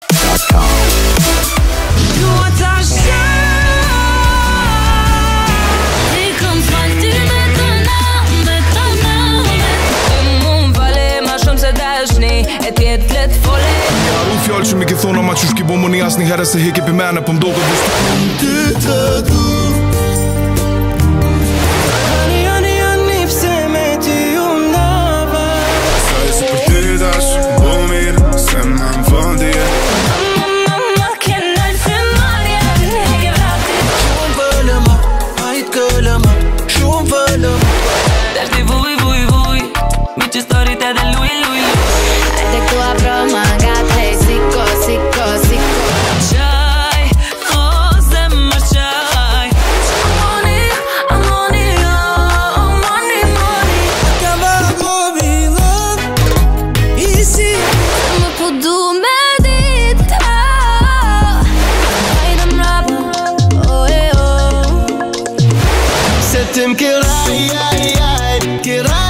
Fjallë që mi ki thona ma që shki bo më një asë një herë se heki për mene për mdo këtë vështë Ty të du Ani pse me ty nava Sa e si për ty dash, bo mirë, se më në vëndje Mamma kena l'frimarja, hege vrati Shumë vëllëma, hajt këllëma Shumë vëllëma Dash ti vuj, mi që storit edhe luj Hajde këtua broma nga tej siko Qaj, o zemër qaj Amoni Kava mobilon Isi Më ku du me dit Hajde mrap Se tim kira, kira